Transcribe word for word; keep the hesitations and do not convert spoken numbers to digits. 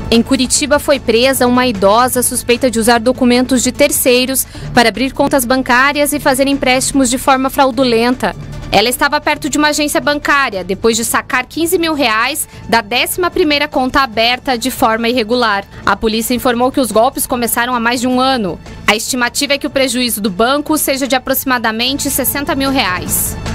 Em Curitiba foi presa uma idosa suspeita de usar documentos de terceiros para abrir contas bancárias e fazer empréstimos de forma fraudulenta. Ela estava perto de uma agência bancária depois de sacar quinze mil reais da décima primeira conta aberta de forma irregular. A polícia informou que os golpes começaram há mais de um ano. A estimativa é que o prejuízo do banco seja de aproximadamente sessenta mil reais.